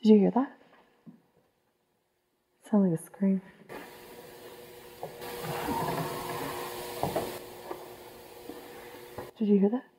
Did you hear that? It sounded like a scream. Did you hear that?